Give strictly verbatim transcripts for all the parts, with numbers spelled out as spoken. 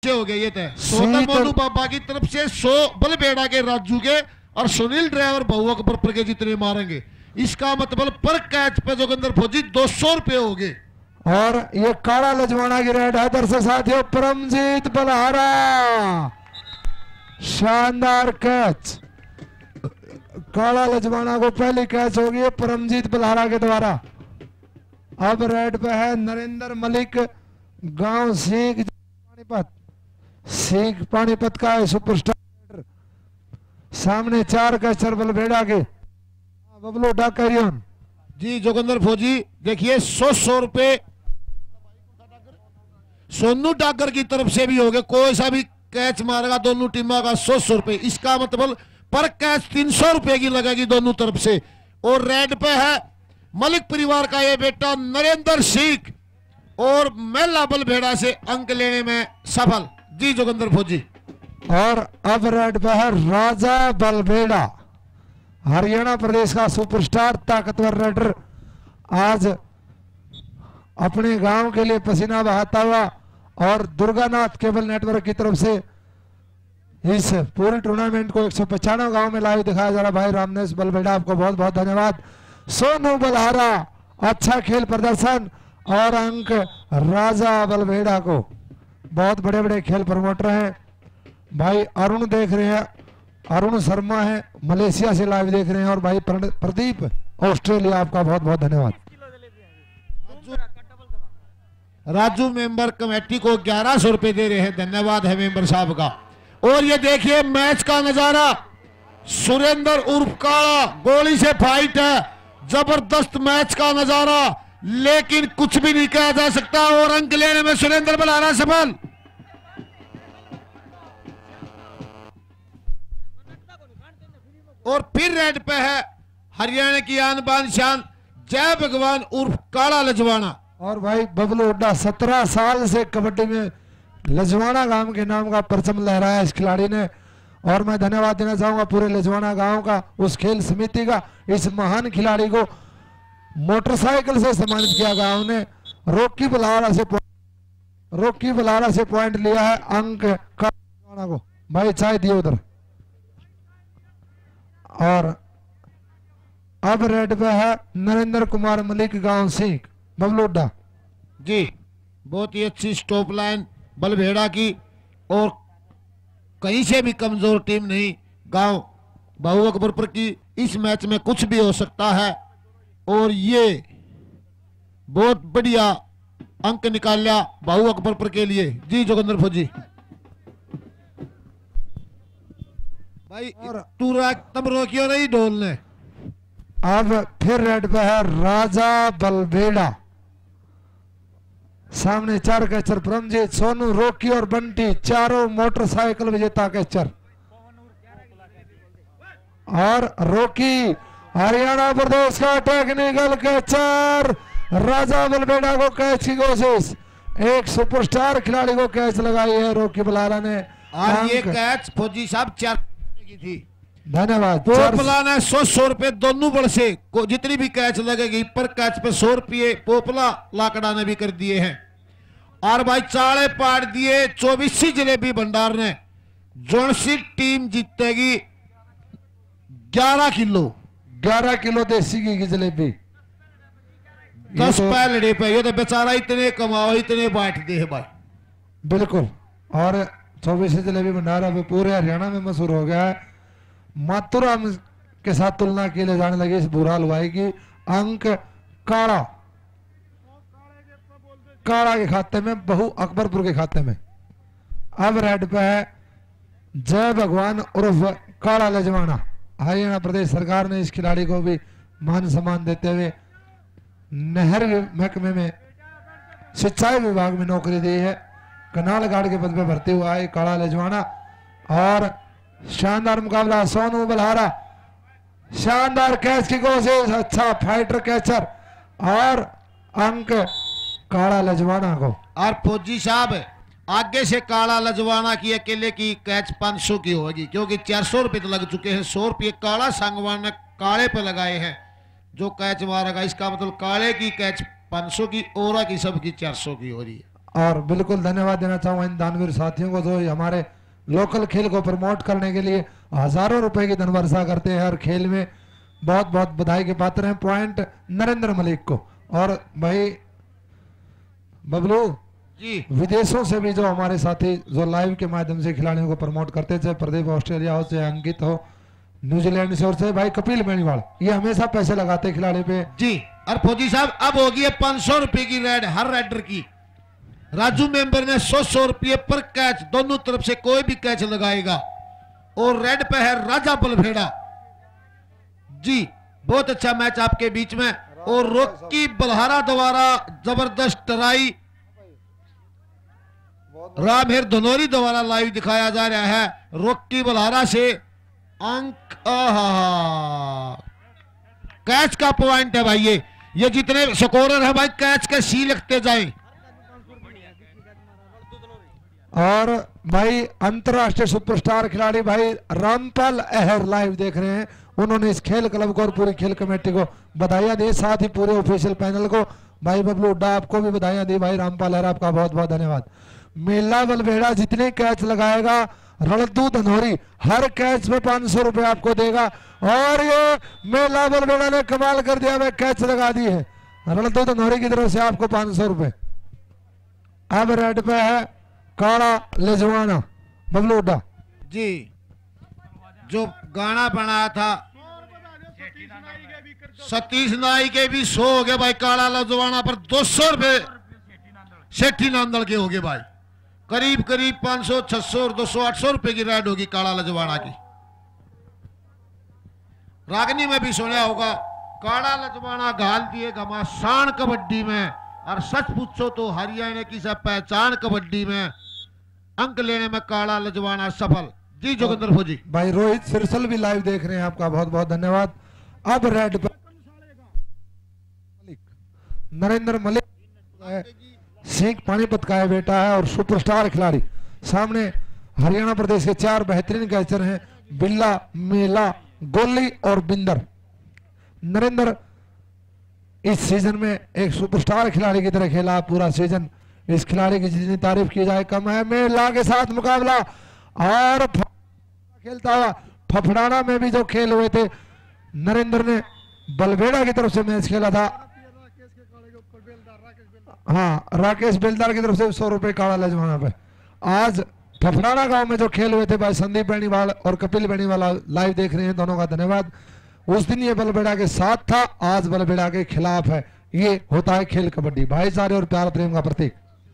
अच्छे हो गए ये थे। सोना मोनू बाबा की तरफ से सौ बलबेड़ा के राजू के और सुनील ड्राइवर बहुआ पर के जितने मारेंगे, इसका मतलब पर कैच पे जोगिंदर फौजी दो सौ रुपए हो गए। और ये काला लजवाना की रेड है दर्शक साथियों, परमजीत बलहारा शानदार कैच, काला लजवाना को पहली कैच होगी है परमजीत बलहारा के द्वारा। अब रेड पे है नरेंद्र मलिक, गांव सिंह पानीपत, सिंह पानीपत का है सुपरस्टार। सामने चार कैचर बलबेड़ा के बबलू डाकरियन जी। जोगिंदर फौजी देखिए सौ सौ रुपए सोनू डागर की तरफ से भी हो गए, कोई सा भी कैच मारेगा दोनों टीमों का सौ सौ रुपए, इसका मतलब पर कैच तीन सौ रुपए की लगेगी दोनों तरफ से। और रेड पे है मलिक परिवार का ये बेटा नरेंद्र सिंह और मेला बलबेड़ा से अंक लेने में सफल जी जोगिंदर फौजी। और अब रेड पे है राजा बलबेड़ा, हरियाणा प्रदेश का सुपरस्टार ताकतवर रेडर, आज अपने गांव के लिए पसीना बहाता हुआ और दुर्गानाथ केबल नेटवर्क की तरफ से इस पूरे टूर्नामेंट को एक सौ पचानवे गांव में लाइव दिखाया जा रहा। भाई रामनेश बलबेड़ा आपको बहुत बहुत धन्यवाद। सोनू बलहारा अच्छा खेल प्रदर्शन और अंक राजा बलबेड़ा को, बहुत बड़े बड़े खेल प्रमोटर हैं। भाई अरुण देख रहे हैं, अरुण शर्मा है मलेशिया से लाइव देख रहे हैं, और भाई प्रदीप ऑस्ट्रेलिया आपका बहुत बहुत धन्यवाद। राजू मेंबर कमेटी को ग्यारह सौ रुपए दे रहे हैं, धन्यवाद है मेंबर साहब का। और ये देखिए मैच का नजारा, सुरेंद्र उर्फ काला गोली से फाइट है, जबरदस्त मैच का नजारा, लेकिन कुछ भी नहीं कहा जा सकता और अंक लेने में सुरेंद्र बलहारा सफल। और फिर रेड पे है हरियाणा की आन बान शान जय भगवान उर्फ काला लजवाना। और भाई बबलू हुड्डा सत्रह साल से कबड्डी में लजवाना गांव के नाम का परचम लहराया इस खिलाड़ी ने, और मैं धन्यवाद देना चाहूंगा पूरे लजवाना गांव का, उस खेल समिति का। इस महान खिलाड़ी को मोटरसाइकिल से सम्मानित किया गांव ने। रोकी बलहारा से रोकी बलहारा से पॉइंट लिया है अंक लजवाना को, भाई चाय दिए उधर। और अब रेड पे है नरेंद्र कुमार मलिक, गांव सिंह, बबलूडा जी। बहुत ही अच्छी स्टॉप लाइन बलबेड़ा की, और कहीं से भी कमजोर टीम नहीं गांव बाहू अकबरपुर की। इस मैच में कुछ भी हो सकता है, और ये बहुत बढ़िया अंक निकाल लिया बाहू अकबरपुर के लिए जी जोगिंदर फौजी। भाई और तूरा तब रोकियो नहीं ढोल ने। अब फिर रेड पे है राजा बलबेड़ा, सामने चार कैचर परमजीत, सोनू, रोकी और बंटी, चारों मोटरसाइकिल विजेता कैचर। और रोकी हरियाणा प्रदेश का टेक्निकल कैचर, राजा बलबेड़ा को कैच की कोशिश, एक सुपरस्टार खिलाड़ी को कैच लगाई है रोकी बलहारा ने। आज ये कैच फौजी साहब चार की थी, धन्यवाद। पोपला ने सौ सौ रुपए दोनों बड़ से को जितनी भी कैच लगेगी पर कैच पे सौ रुपये पोपला लाकड़ा ने भी कर दिए हैं। और भाई चाले पाड़ दिए चौबीसी जलेबी भंडार ने। जोनसी टीम जीतेगी ग्यारह किलो ग्यारह किलो देसी घी की जलेबी, दस तो, पैलड़े पे। ये तो बेचारा इतने कमाओ इतने बांट दे है भाई, बिल्कुल। और चौबीसी जलेबी भंडार अब पूरे हरियाणा में मशहूर हो गया है। माथुराम के साथ तुलना की ले जाने लगी इस बुरा हलवाई की। अंक काड़ा काड़ा के खाते में, बहु अकबरपुर के खाते में। अब रेड पे है जय भगवान उर्फ काड़ा लजवाना। हरियाणा प्रदेश सरकार ने इस खिलाड़ी को भी मान सम्मान देते हुए नहर महकमे में सिंचाई विभाग में नौकरी दी है। कनाल गार्ड के पद पे भर्ती हुआ है काड़ा लजवाना। और शानदार मुकाबला, सोनू बलहारा शानदार कैच की कोशिश, अच्छा फाइटर कैचर, और अंक काड़ा लजवाना को। और फौजी साहब आगे से काड़ा लजवाना की अकेले की कैच पाँच सौ की होगी, क्योंकि चार सौ रुपये तो लग चुके हैं। सौ रुपये काड़ा सांगवान ने काले पे लगाए हैं, जो कैच मारेगा इसका मतलब काले की कैच पाँच सौ की, ओरा की सबकी चार सौ की हो रही है। और बिल्कुल धन्यवाद देना चाहूंगा इन दानवीर साथियों को जो हमारे लोकल खेल को प्रमोट करने के लिए हजारों रुपए की धनवर्षा करते हैं हर खेल में। बहुत बहुत बधाई के पात्र हैं। पॉइंट नरेंद्र मलिक को। और भाई बबलू जी, विदेशों से भी जो हमारे साथी जो लाइव के माध्यम से खिलाड़ियों को प्रमोट करते, चाहे प्रदीप ऑस्ट्रेलिया हो, चाहे अंकित हो न्यूजीलैंड से, और चाहे भाई कपिल बेनीवाल, ये हमेशा पैसे लगाते खिलाड़ी पे जी। और फौजी साहब अब होगी है पांच सौ रुपए की रेड हर राइडर की। राजू मेंबर ने सौ सौ रुपये पर कैच, दोनों तरफ से कोई भी कैच लगाएगा। और रेड पे है राजा बलभेड़ा जी। बहुत अच्छा मैच आपके बीच में। और रॉकी बलहारा द्वारा जबरदस्त ट्राई रामहेर धनोरी द्वारा लाइव दिखाया जा रहा है। रॉकी बलहारा से अंक, आहा कैच का पॉइंट है भाई। ये ये जितने स्कोरर है भाई कैच के सी लिखते जाएं। और भाई अंतरराष्ट्रीय सुपरस्टार खिलाड़ी भाई रामपाल अहर लाइव देख रहे हैं। उन्होंने इस खेल क्लब को और पूरी खेल कमेटी को बधाइयां दी, साथ ही पूरे ऑफिशियल पैनल को भाई बबलू हुड्डा आपको भी बधाइयां दी। भाई रामपाल अहर आपका बहुत बहुत धन्यवाद। मेला बलभेड़ा जितने कैच लगाएगा रणदू धनोरी हर कैच में पांच सौ रुपए आपको देगा। और ये मेला बलभेड़ा ने कमाल कर दिया, मैं कैच लगा दी है रणदू धनोरी की तरफ से आपको पांच सौ रुपए। अब रेड पे है काला लेजवाना बबलू हुड्डा जी। जो गाना बनाया था सतीश नाई के भी सौ हो गए भाई। काला लेजवाना पर दो सौ रुपए सेठी नांदल के हो गए भाई। करीब करीब पांच सौ छह सौ और दो सौ आठ सौ रुपए की राइड होगी काला लजवाना की। रागनी में भी सुना होगा काला लजवाना घाल दिए घमासान कबड्डी में। और सच पूछो तो हरियाणा की सब पहचान कबड्डी में अंक लेने में काला लजवाना सफल जी। जोगिंदर फौजी भाई रोहित सिरसल भी लाइव देख रहे हैं, आपका बहुत बहुत धन्यवाद। अब रेड पर नरेंद्र मलिक सिंह पानीपत का है बेटा है और सुपरस्टार खिलाड़ी। सामने हरियाणा प्रदेश के चार बेहतरीन कैचर हैं, बिल्ला, मेला, गोली और बिंदर। नरेंद्र इस सीजन में एक सुपरस्टार खिलाड़ी की तरह खेला पूरा सीजन। इस खिलाड़ी की जितनी तारीफ की जाए कम है। मेला के साथ मुकाबला और खेलता हुआ फफड़ाना में भी जो खेल हुए थे, नरेंद्र ने बलबेड़ा की तरफ से मैच खेला था। हाँ, राकेश बेलदार की तरफ से सौ रुपए काला लजवाना पे। आज फफड़ाना गांव में जो खेल हुए थे भाई संदीप बेनीवाल और कपिल बेनीवाल लाइव देख रहे हैं, दोनों का धन्यवाद। उस दिन ये बलबेड़ा के साथ था, आज बलबेड़ा के खिलाफ है। ये होता है खेल कबड्डी, भाईचारे और प्यार प्रेम का प्रतीक।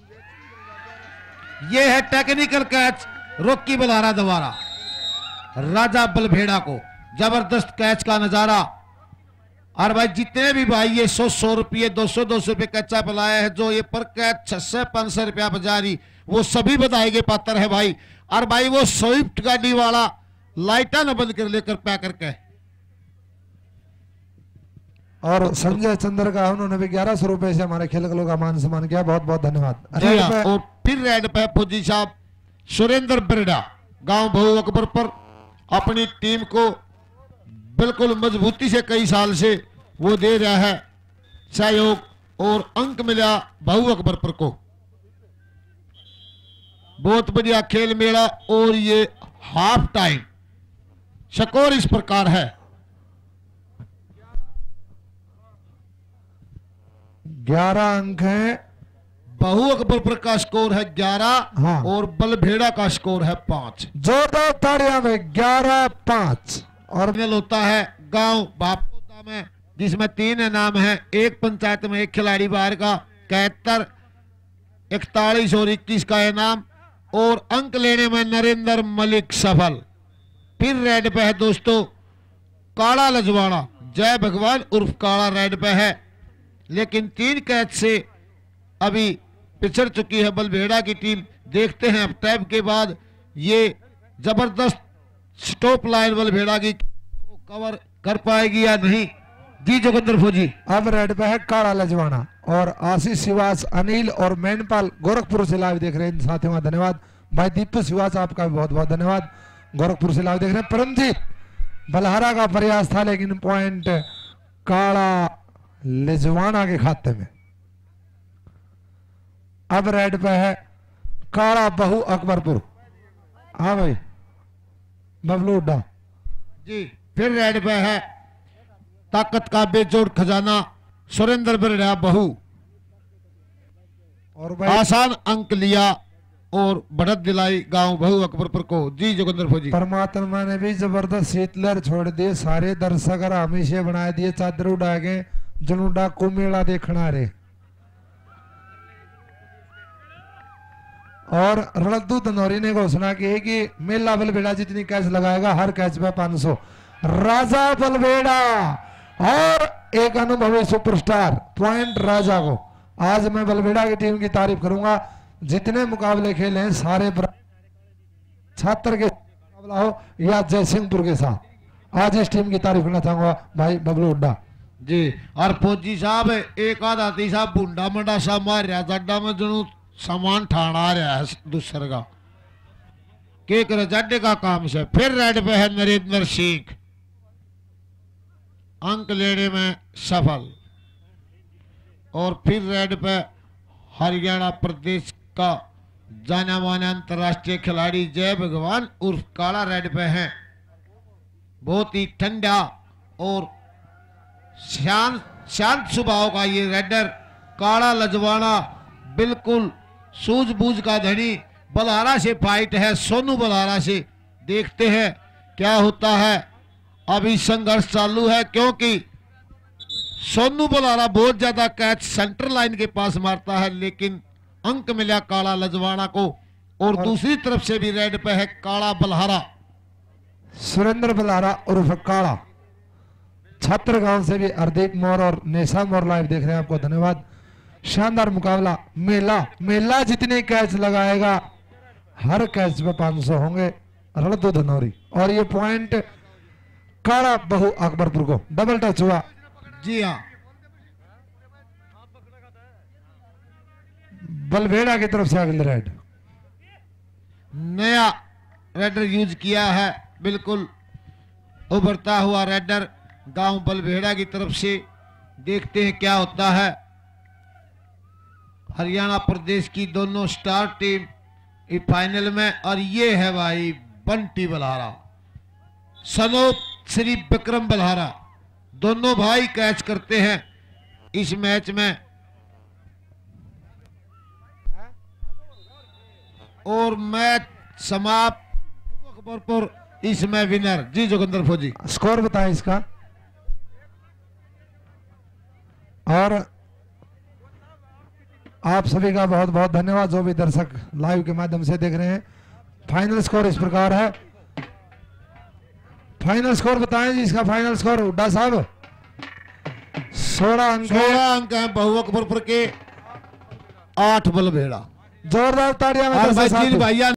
ये है टेक्निकल कैच रॉकी बलहारा द्वारा राजा बलभेड़ा को। जबरदस्त कैच का नजारा। और भाई जितने भी भाई ये सौ सौ रुपये दो सौ दो सौ रुपये कच्चा पलाया है, जो ये पर कैच छह सौ पांच सौ रुपया बजारी, वो सभी बधाई के पात्र है भाई। और भाई वो स्विफ्ट गाड़ी वाला लाइटा न बंद कर लेकर पैक करके। और संजय चंद्र का उन्होंने भी ग्यारह सौ रुपए से हमारे खेल का मान सम्मान किया, बहुत बहुत धन्यवाद। जी हाँ, और फिर रेड पे फौजी साहब सुरेंद्र बिरड़ा गांव बहु अकबर पर अपनी टीम को बिल्कुल मजबूती से कई साल से वो दे रहा है सहयोग और अंक मिला बहु अकबर पर को। बहुत बढ़िया खेल मेला। और ये हाफ टाइम स्कोर इस प्रकार है ग्यारह अंक हैं। बहु अकबर पर का स्कोर है ग्यारह। हाँ। और बलभेड़ा का स्कोर है पांच। जोरदार ताड़ियां में ग्यारह पांच। और खेल होता है गांव बापोदा में, जिसमें तीन इनाम है। एक पंचायत में एक खिलाड़ी बाहर का, इकहत्तर इकतालीस और इक्कीस का इनाम। और अंक लेने में नरेंद्र मलिक सफल। फिर रेड पे है दोस्तों काला लजवाड़ा, जय भगवान उर्फ काला रेड पे है, लेकिन तीन कैच से अभी पिछड़ चुकी है बलभेड़ा की टीम। देखते हैं अब टैब के बाद ये जबरदस्त स्टॉप लाइन बलभेड़ा की कवर कर पाएगी या नहीं। जी जोगिंदर फौजी अब रेड पे है काला लजवाना। और आशीष सिवास, अनिल और मैनपाल गोरखपुर से लाइव देख रहे हैं, साथियों का धन्यवाद। भाई दीपू सिवास आपका भी बहुत बहुत धन्यवाद, गोरखपुर से लाइव देख रहे हैं। परमजीत बलहारा का प्रयास था लेकिन पॉइंट काला लजवाना के खाते में। अब रेड पे है काला बहु अकबरपुर। हाँ भाई बबलू हुड्डा जी। फिर रेड पे है ताकत का बेजोड़ खजाना सुरेंद्र बिरड़ा बहू। और भाई आसान अंक लिया और बढ़त दिलाई गांव बहु अकबरपुर को। जी जोगिंदर फौजी। परमात्मा ने भी जबरदस्त शीतलहर छोड़ दिए, सारे दर्शक हमेशा बना दिए, चादर उड़ा के जनुडा को मेला देखना रे। और रणदू धनौरी ने घोषणा की है कि मेला बलबेड़ा जितनी कैच लगाएगा हर कैच पे पांच सौ। राजा बलबेड़ा और एक अनुभवी सुपरस्टार पॉइंट राजा को। आज मैं बलबेड़ा की टीम की तारीफ करूंगा, जितने मुकाबले खेले हैं सारे छात्र के मुकाबला हो या जयसिंहपुर के साथ, आज इस टीम की तारीफ करना चाहूंगा भाई बबलू हुड्डा जी। और फौजी साहब एक आध आती साहब भूडा मंडा सा मार रहा जड्डा में जनू सामान ठाना रहा है दूसरे का के करे जड्डे का काम से। फिर रेड पे है नरेंद्र सिंह, अंक लेने में सफल। और फिर रेड पे हरियाणा प्रदेश का जाना माना अंतर्राष्ट्रीय खिलाड़ी जय भगवान उर्फ काला रेड पे है। बहुत ही ठंडा और शांत शांत स्वभाव का ये रेडर काला लजवाना, बिल्कुल सूझबूझ का धनी। बलहारा से फाइट है, सोनू बलहारा से। देखते हैं क्या होता है। अभी संघर्ष चालू है क्योंकि सोनू बलहारा बहुत ज्यादा कैच सेंटर लाइन के पास मारता है, लेकिन अंक मिला काला लजवाना को। और, और दूसरी तरफ से भी रेड पे है काला बलहारा, सुरेंद्र बलहारा उर्फ काला। छात्र गांव से भी हरदीप मोर और नेशा मोर लाइव देख रहे हैं, आपको धन्यवाद। शानदार मुकाबला। मेला मेला जितने कैच लगाएगा हर कैच पे पांच सौ होंगे। रणदू धनौरी और ये पॉइंट काला बहु अकबरपुर को। डबल टच हुआ। जी हाँ, बलबेड़ा की तरफ से अगले रेड, नया रेडर यूज किया है, बिल्कुल उभरता हुआ रेडर गांव बलबेड़ा की तरफ से। देखते हैं क्या होता है। हरियाणा प्रदेश की दोनों स्टार टीम इस फाइनल में। और ये है भाई बंटी बलहारा, सनोप श्री विक्रम बलहारा, दोनों भाई कैच करते हैं इस मैच में। और मैच समाप्त। अकबरपुर इसमें विनर। जी जोगिंदर फौजी। स्कोर बताएं इसका। और आप सभी का बहुत बहुत धन्यवाद जो भी दर्शक लाइव के माध्यम से देख रहे हैं। फाइनल स्कोर इस प्रकार है। फाइनल स्कोर बताएं जी इसका। फाइनल स्कोर हुड्डा साहब सोलह अंक सोलह अंक है बहु अकबरपुर के, आठ बलबेड़ा। जोरदार तालियां में भैया